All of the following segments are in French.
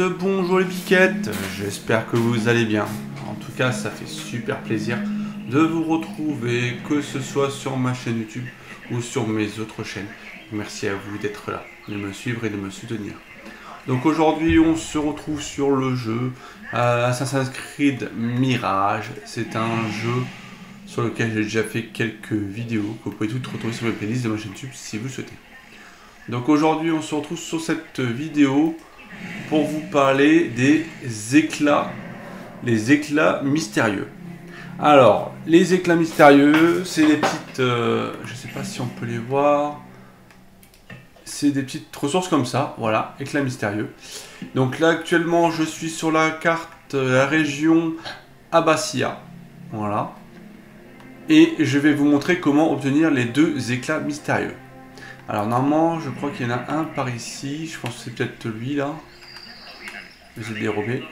bonjour les piquettes, j'espère que vous allez bien. En tout cas, ça fait super plaisir de vous retrouver, que ce soit sur ma chaîne YouTube ou sur mes autres chaînes. Merci à vous d'être là, de me suivre et de me soutenir. Donc aujourd'hui, on se retrouve sur le jeu Assassin's Creed Mirage. C'est un jeu sur lequel j'ai déjà fait quelques vidéos que vous pouvez toutes retrouver sur mes playlists de ma chaîne YouTube si vous le souhaitez. Donc aujourd'hui, on se retrouve sur cette vidéo pour vous parler des éclats, les éclats mystérieux. Alors, les éclats mystérieux, c'est des petites, je sais pas si on peut les voir, c'est des petites ressources comme ça, voilà, éclats mystérieux. Donc là, actuellement, je suis sur la carte, la région Abbasia, voilà, et je vais vous montrer comment obtenir les deux éclats mystérieux. Alors normalement, je crois qu'il y en a un par ici, je pense que c'est peut-être lui là. Je vais essayer de dérober.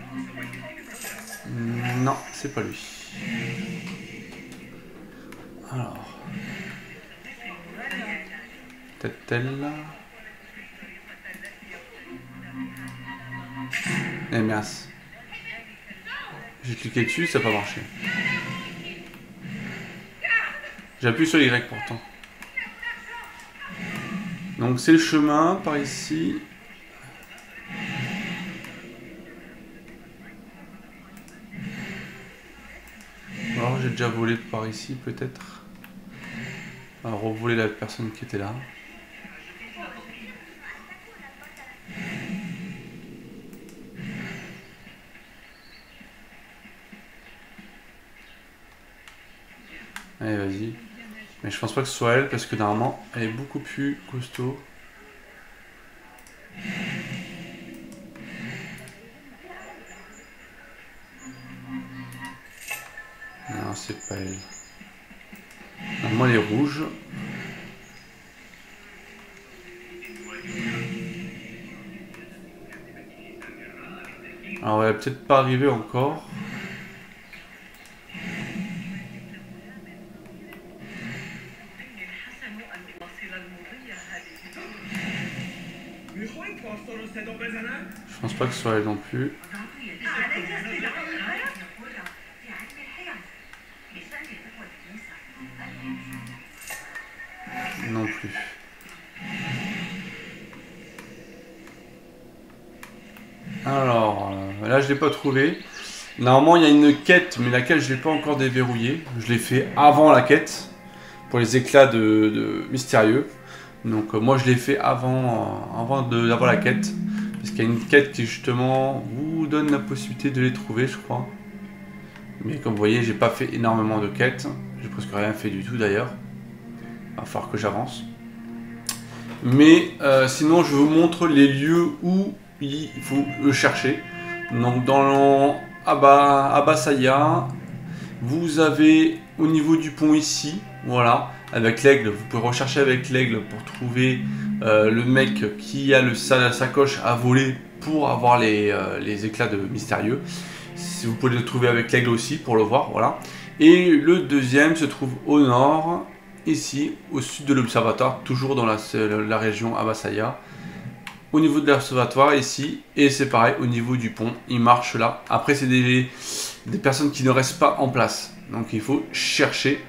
Non, c'est pas lui. Alors. Peut-être elle là. Eh mince. J'ai cliqué dessus, ça n'a pas marché. J'appuie sur Y pourtant. Donc c'est le chemin par ici. Alors j'ai déjà volé par ici peut-être. On va revoler la personne qui était là. Allez vas-y. Mais je pense pas que ce soit elle parce que normalement elle est beaucoup plus costaud. Non, c'est pas elle. Normalement elle est rouge. Alors elle va peut-être pas arriver encore. Je pense pas que ce soit elle non plus. Non plus. Alors, là je l'ai pas trouvé. Normalement il y a une quête, mais laquelle je l'ai pas encore déverrouillée. Je l'ai fait avant la quête, pour les éclats de mystérieux. Donc moi je l'ai fait avant d'avoir la quête. Parce qu'il y a une quête qui justement vous donne la possibilité de les trouver, je crois. Mais comme vous voyez, j'ai pas fait énormément de quêtes. J'ai presque rien fait du tout d'ailleurs. Il va falloir que j'avance. Mais sinon, je vous montre les lieux où il faut le chercher. Donc dans Abbasia, vous avez au niveau du pont ici, voilà, avec l'aigle. Vous pouvez rechercher avec l'aigle pour trouver le mec qui a la sacoche à voler pour avoir les éclats de mystérieux. Si vous pouvez le trouver avec l'aigle aussi pour le voir, voilà. Et le deuxième se trouve au nord, ici, au sud de l'observatoire, toujours dans la région Abbasia. Au niveau de l'observatoire, ici, et c'est pareil au niveau du pont, il marche là. Après, c'est des personnes qui ne restent pas en place. Donc il faut chercher,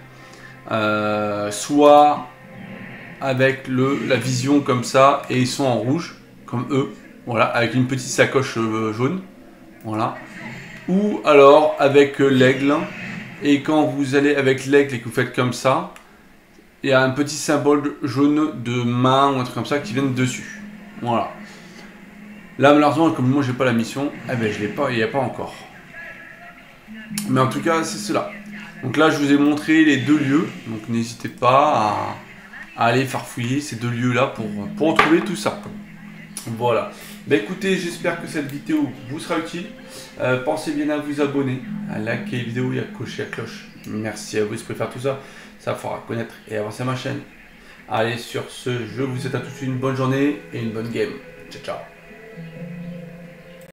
soit avec la vision comme ça, et ils sont en rouge, comme eux, voilà, avec une petite sacoche jaune, voilà. Ou alors avec l'aigle, et quand vous allez avec l'aigle et que vous faites comme ça, il y a un petit symbole jaune de main ou un truc comme ça qui vient dessus. Voilà. Là malheureusement comme moi j'ai pas la mission, eh ben je l'ai pas, il n'y a pas encore. Mais en tout cas c'est cela. Donc là je vous ai montré les deux lieux, donc n'hésitez pas à aller farfouiller ces deux lieux là pour retrouver tout ça. Voilà. Bah écoutez, j'espère que cette vidéo vous sera utile. Pensez bien à vous abonner, à liker les vidéos et à cocher la cloche. Merci à vous si vous pouvez faire tout ça. Ça fera connaître et avancer ma chaîne. Allez, sur ce, je vous souhaite à tous une bonne journée et une bonne game. Ciao, ciao.